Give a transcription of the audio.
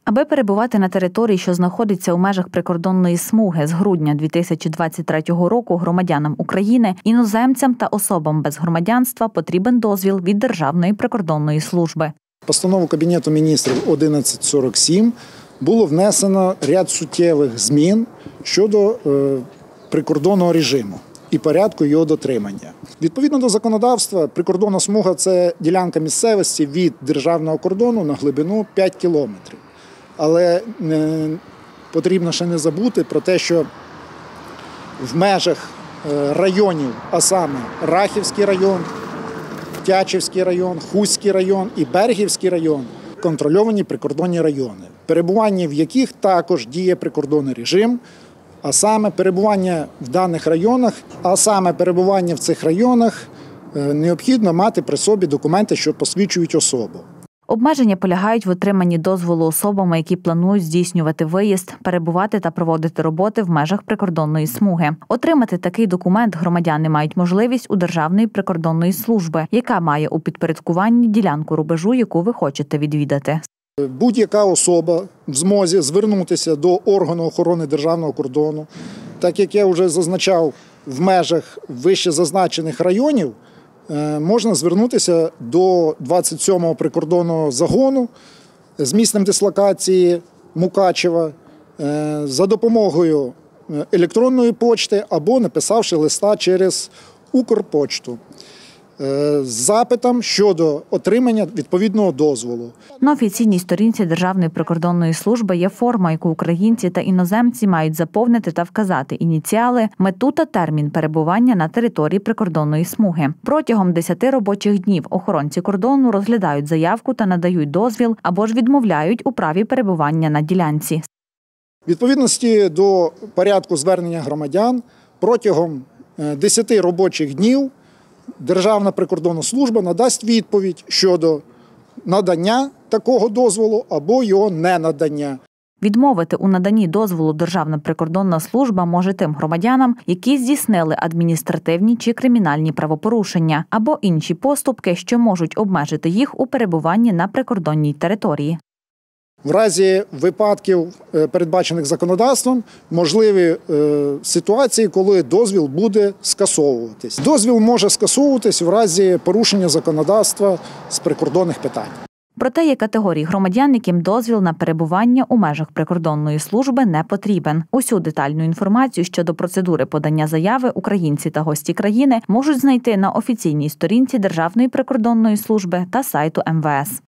Аби перебувати на території, що знаходиться у межах прикордонної смуги з грудня 2023 року громадянам України, іноземцям та особам без громадянства потрібен дозвіл від Державної прикордонної служби. Постанову Кабінету міністрів 1147 було внесено ряд суттєвих змін щодо прикордонного режиму і порядку його дотримання. Відповідно до законодавства, прикордонна смуга – це ділянка місцевості від державного кордону на глибину 5 кілометрів. Але потрібно ще не забути про те, що в межах районів, а саме Рахівський район, Тячівський район, Хуський район і Берегівський район – контрольовані прикордонні райони, перебування в яких також діє прикордонний режим, а саме перебування в даних районах, в цих районах необхідно мати при собі документи, що посвідчують особу. Обмеження полягають в отриманні дозволу особами, які планують здійснювати виїзд, перебувати та проводити роботи в межах прикордонної смуги. Отримати такий документ громадяни мають можливість у Державної прикордонної служби, яка має у підпорядкуванні ділянку рубежу, яку ви хочете відвідати. Будь-яка особа в змозі звернутися до органу охорони державного кордону, так як я вже зазначав, в межах вище зазначених районів, можна звернутися до 27-го прикордонного загону з місцем дислокації Мукачева за допомогою електронної почти або написавши листа через Укрпочту з запитом щодо отримання відповідного дозволу. На офіційній сторінці Державної прикордонної служби є форма, яку українці та іноземці мають заповнити та вказати ініціали, мету та термін перебування на території прикордонної смуги. Протягом 10 робочих днів охоронці кордону розглядають заявку та надають дозвіл або ж відмовляють у праві перебування на ділянці. Відповідності до порядку звернення громадян протягом 10 робочих днів Державна прикордонна служба надасть відповідь щодо надання такого дозволу або його ненадання. Відмовити у наданні дозволу Державна прикордонна служба може тим громадянам, які здійснили адміністративні чи кримінальні правопорушення або інші поступки, що можуть обмежити їх у перебуванні на прикордонній території. В разі випадків, передбачених законодавством, можливі ситуації, коли дозвіл буде скасовуватись. Дозвіл може скасовуватись в разі порушення законодавства з прикордонних питань. Проте є категорії громадян, яким дозвіл на перебування у межах прикордонної служби не потрібен. Усю детальну інформацію щодо процедури подання заяви українці та гості країни можуть знайти на офіційній сторінці Державної прикордонної служби та сайту МВС.